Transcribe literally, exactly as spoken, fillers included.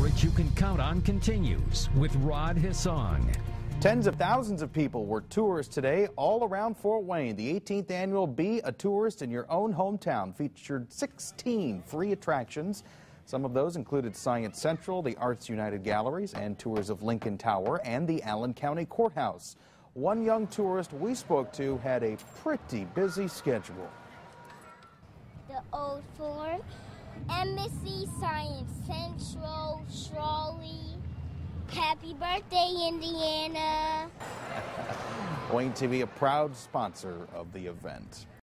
coverage you can count on continues with Rod Hisong. Tens of thousands of people were tourists today all around Fort Wayne. The eighteenth annual Be a Tourist in Your Own Hometown featured sixteen free attractions. Some of those included Science Central, the Arts United Galleries, and tours of Lincoln Tower and the Allen County Courthouse. One young tourist we spoke to had a pretty busy schedule. The Old Forum, Embassy, Science Central, Trolley. Happy birthday, Indiana. Wayne T V, a proud sponsor of the event.